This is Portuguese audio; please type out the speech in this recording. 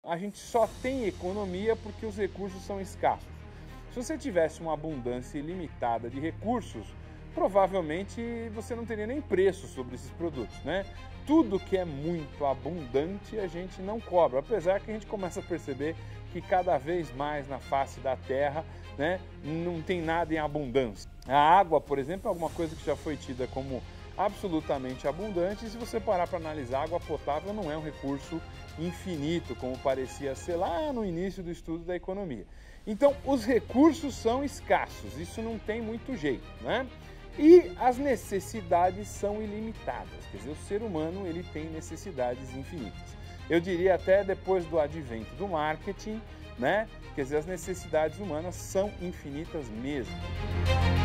a gente só tem economia porque os recursos são escassos. Se você tivesse uma abundância ilimitada de recursos, provavelmente você não teria nem preço sobre esses produtos, né? Tudo que é muito abundante a gente não cobra, apesar que a gente começa a perceber que cada vez mais na face da Terra, né, não tem nada em abundância. A água, por exemplo, é alguma coisa que já foi tida como absolutamente abundante, e se você parar para analisar, a água potável não é um recurso infinito, como parecia ser lá no início do estudo da economia. Então, os recursos são escassos, isso não tem muito jeito, né? E as necessidades são ilimitadas, quer dizer, o ser humano ele tem necessidades infinitas. Eu diria até depois do advento do marketing, né? Quer dizer, as necessidades humanas são infinitas mesmo.